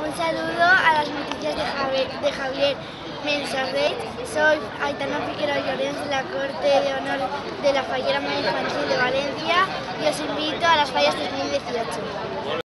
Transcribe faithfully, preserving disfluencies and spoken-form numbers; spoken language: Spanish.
Un saludo a las noticias de Javier, de Javier Mensarrey. Soy Aitana Piquero Llorens de la Corte de Honor de la Fallera Infantil de Valencia y os invito a las fallas dos mil dieciocho.